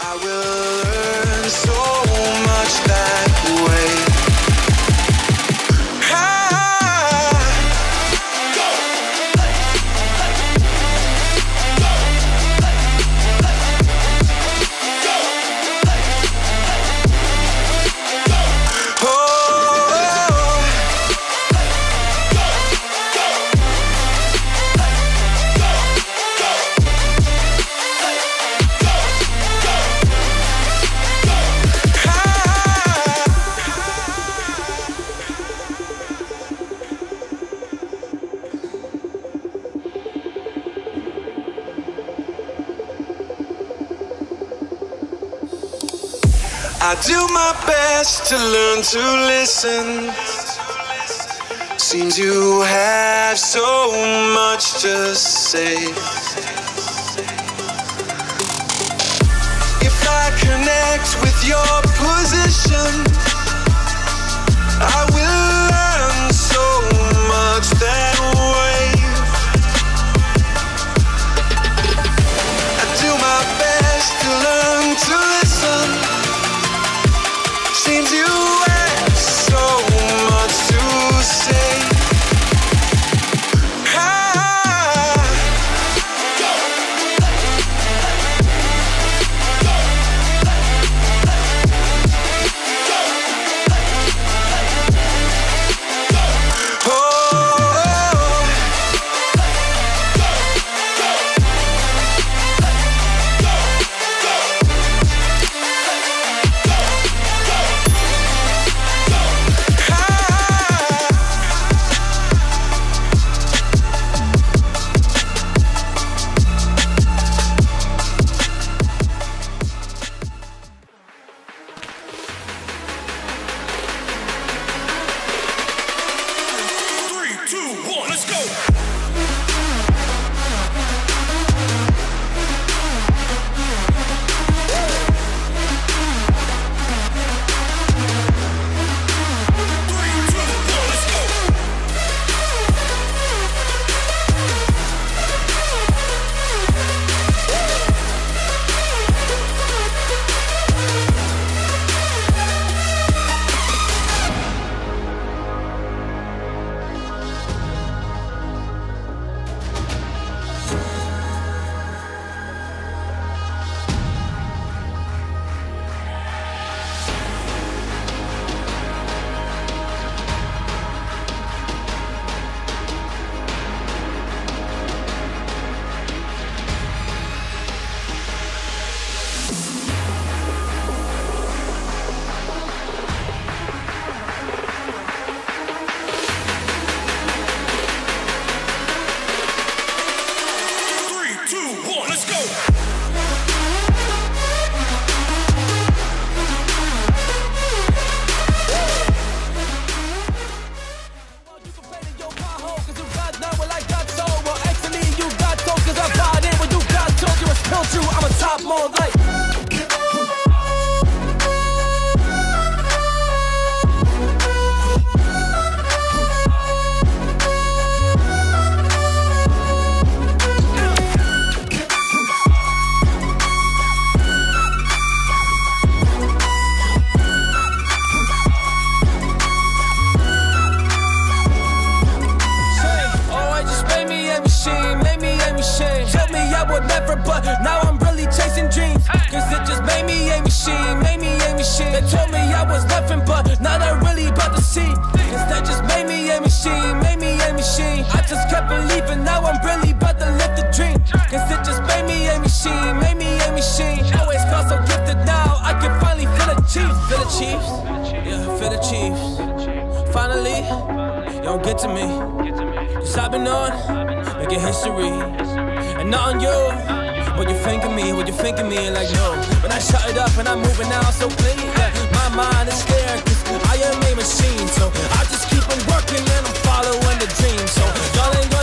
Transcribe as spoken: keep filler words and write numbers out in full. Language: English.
I will learn so much that way. I do my best to learn to listen. Seems you have so much to say. If I connect with your position, I will learn so much that way. I do my best to learn to listen. Seems you have so much to say. Ah. My mind is scared, cause I am a machine. So I just keep on working and I'm following the dream. So y'all ain't